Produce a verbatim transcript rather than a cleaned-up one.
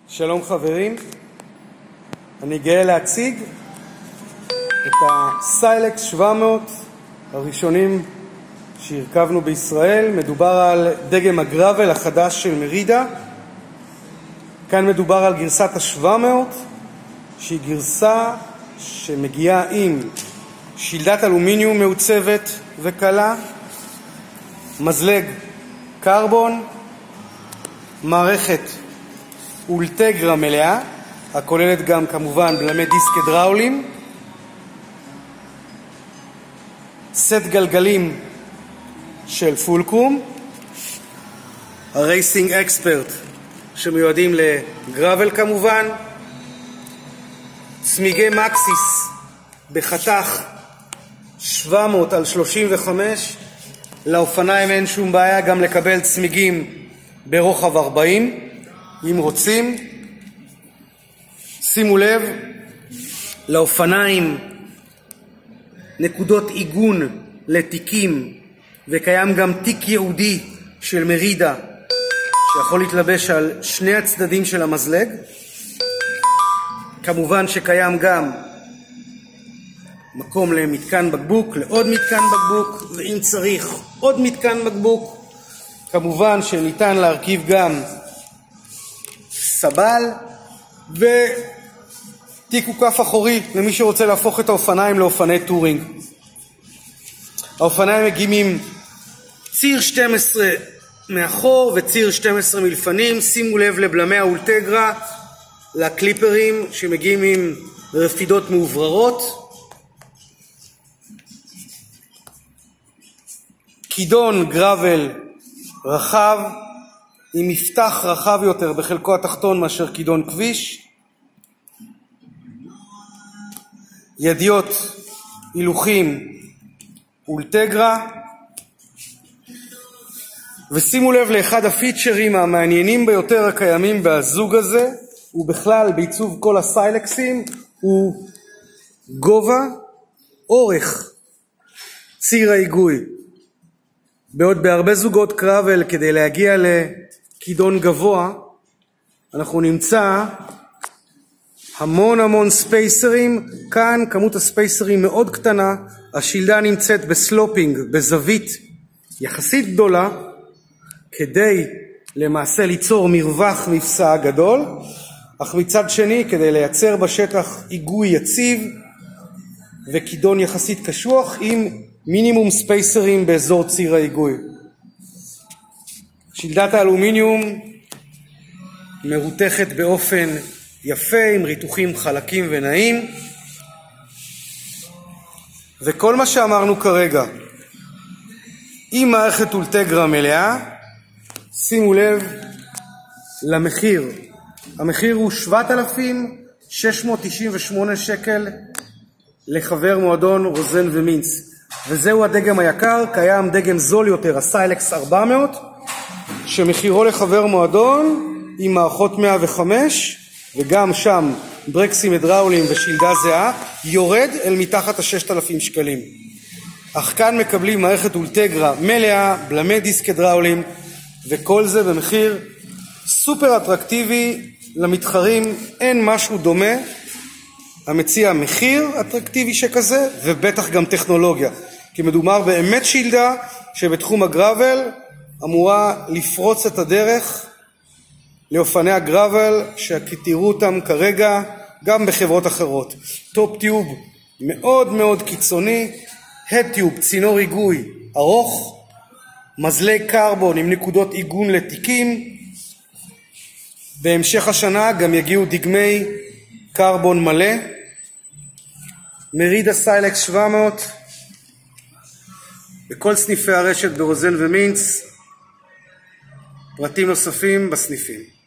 שלום חברים, אני גאה להציג את הסיילקס שבע מאות הראשונים שהרכבנו בישראל. מדובר על דגם הגרבל החדש של מרידה. כאן מדובר על גרסת ה-שבע מאות, שהיא גרסה שמגיעה עם שלדת אלומיניום מעוצבת וקלה, מזלג קרבון, מערכת אולטגרה מלאה, הכוללת גם כמובן בלמי דיסק הידראוליים, סט גלגלים של פולקרום, הרייסינג אקספרט שמיועדים לגרבל כמובן, צמיגי מקסיס בחתך שבע מאות על שלושים וחמש, לאופניים אין שום בעיה גם לקבל צמיגים ברוחב ארבעים אם רוצים. שימו לב, לאופניים נקודות עיגון לתיקים, וקיים גם תיק ייעודי של מרידה שיכול להתלבש על שני הצדדים של המזלג. כמובן שקיים גם מקום למתקן בקבוק, לעוד מתקן בקבוק, ואם צריך עוד מתקן בקבוק. כמובן שניתן להרכיב גם סבל ותיק עוקף אחורי למי שרוצה להפוך את האופניים לאופני טורינג. האופניים מגיעים עם ציר שתים עשרה מאחור וציר שתים עשרה מלפנים. שימו לב לבלמי האולטגרה, לקליפרים שמגיעים עם רפידות מאובררות, כידון גרבל רחב עם מפתח רחב יותר בחלקו התחתון מאשר כידון כביש, ידיות הילוכים אולטגרה, ושימו לב לאחד הפיצ'רים המעניינים ביותר הקיימים בזוג הזה, ובכלל בעיצוב כל הסיילקסים, הוא גובה אורך ציר ההיגוי. בעוד בהרבה זוגות קרבל כדי להגיע לכידון גבוה אנחנו נמצא המון המון ספייסרים. כאן כמות הספייסרים מאוד קטנה, השלדה נמצאת בסלופינג, בזווית יחסית גדולה, כדי למעשה ליצור מרווח מפסע גדול, אך מצד שני כדי לייצר בשטח היגוי יציב וכידון יחסית קשוח עם מינימום ספייסרים באזור ציר ההיגוי. שלדת האלומיניום מרותכת באופן יפה עם ריתוחים חלקים ונעים, וכל מה שאמרנו כרגע עם מערכת אולטגרה מלאה. שימו לב למחיר, המחיר הוא שבעת אלפים שש מאות תשעים ושמונה שקל לחבר מועדון רוזן ומינץ, וזהו הדגם היקר. קיים דגם זול יותר, הסיילקס ארבע מאות, שמחירו לחבר מועדון עם מערכות מאה וחמש וגם שם ברקסים הידראוליים ושלדה זהה, יורד אל מתחת ה-ששת אלפים שקלים. אך כאן מקבלים מערכת אולטגרה מלאה, בלמי דיסק הידראוליים, וכל זה במחיר סופר אטרקטיבי למתחרים. אין משהו דומה המציע מחיר אטרקטיבי שכזה, ובטח גם טכנולוגיה, כי מדובר באמת שלדה שבתחום הגרבל אמורה לפרוץ את הדרך לאופני הגרבל שתראו אותם כרגע גם בחברות אחרות. טופ טיוב מאוד מאוד קיצוני, הד טיוב, צינור היגוי ארוך, מזלג קרבון עם נקודות עיגון לתיקים. בהמשך השנה גם יגיעו דגמי קרבון מלא. מרידה סיילקס שבע מאות בכל סניפי הרשת ברוזן ומינץ. פרטים נוספים בסניפים.